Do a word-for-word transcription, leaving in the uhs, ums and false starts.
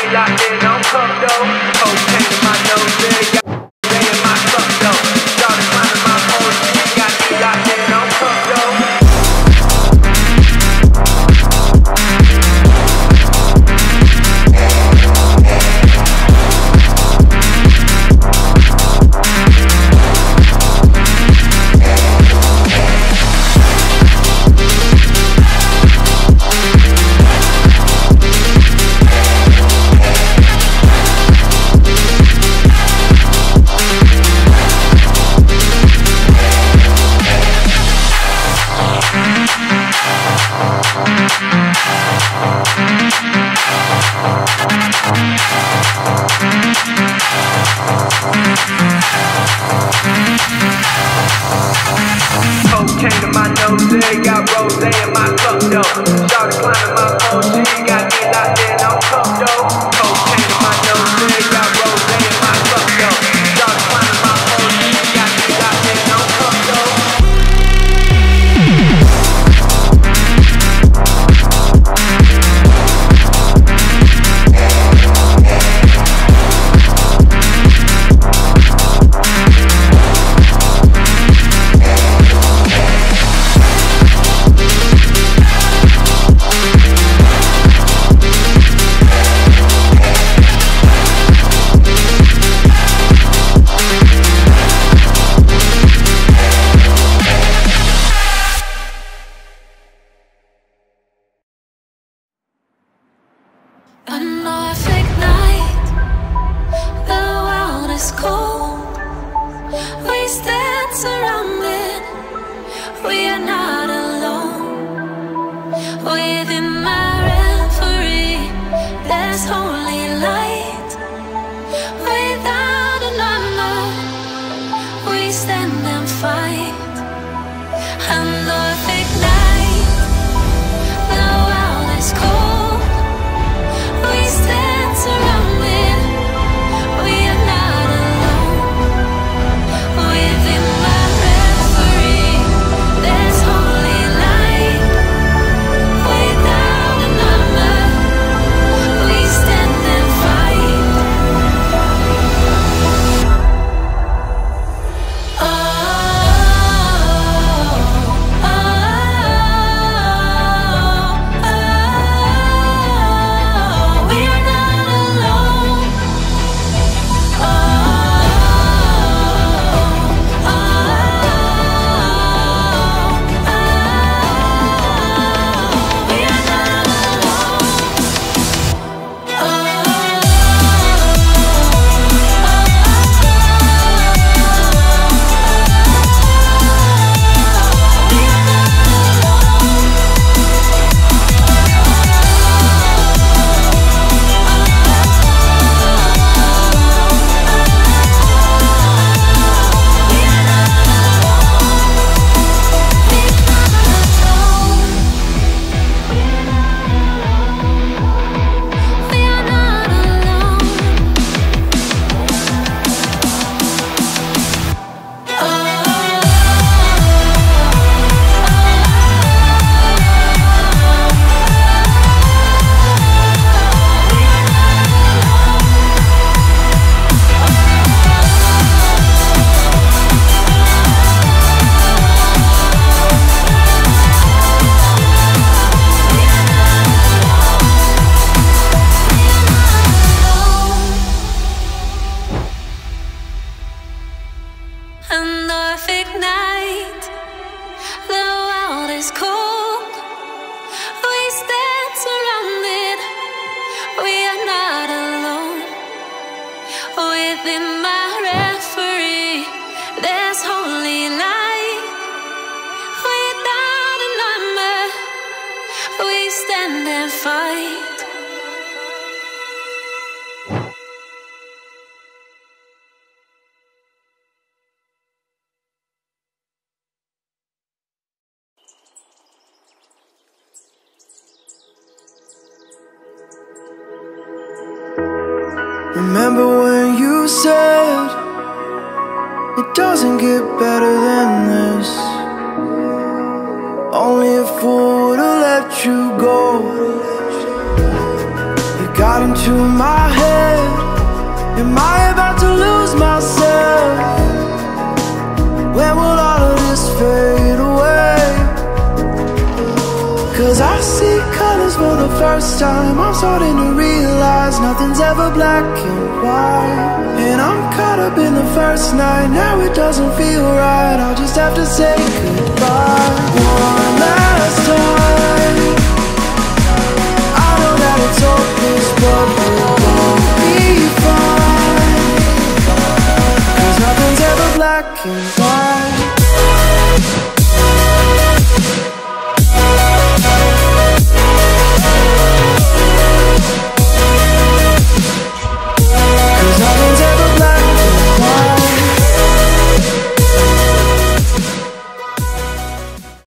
locked in on cup though. Cocaine in my nose, yeah, got me in my cup though. Started climbing my pole, she got me locked in on cup though. Cocaine in my nose, yeah, got rose in my cup though. Started climbing my pole, she got me locked in on cup though. Cocaine in my nose, yeah, got rose in my cup though. Started climbing my pole, she got me locked in on cup though. Remember when you said it doesn't get better than this? Only a fool would've let you go. You gotta gun to my head. Am I about to lose myself? When will all of this fade away? Cause I see colors for the first time. I'm starting to realize nothing's ever black and white. And I'm caught up in the first night. Now it doesn't feel right. I'll just have to say goodbye one last time. I know that it's hopeless, but we'll both be fine. Cause nothing's ever black and white.